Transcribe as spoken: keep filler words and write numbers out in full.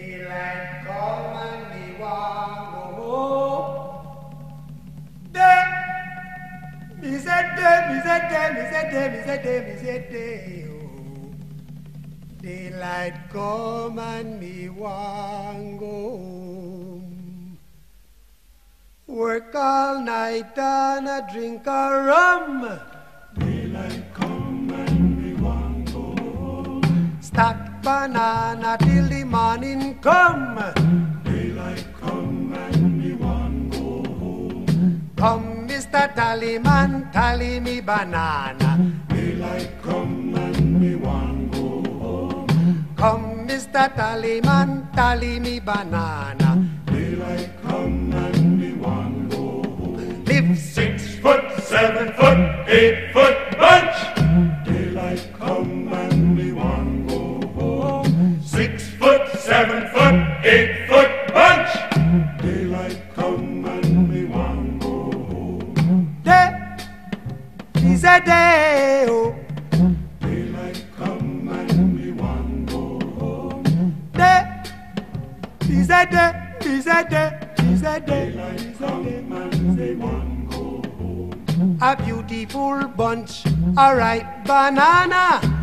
Daylight come and me want go home. Day, me say day, me say day, me say day, me say day, me say day. Oh. Daylight come and me want go home. Work all night and a drink a rum. Daylight come and me want go home. Stack banana till the morning come. Daylight come and me want go home. Come, Mister Tallyman, tally me banana. Daylight come and me want go home. Come, Mister Tallyman, tally me banana. Daylight come and me want go home. Live Six foot, seven foot, eight foot bunch. Daylight come and me want go home. Six foot, seven foot, eight foot bunch. Daylight come and me want go home. day is a day. Oh. Daylight come and me want go home. Day is a day, is a day, is a day, Daylight is a come day. and me want go home. A beautiful bunch, a ripe banana.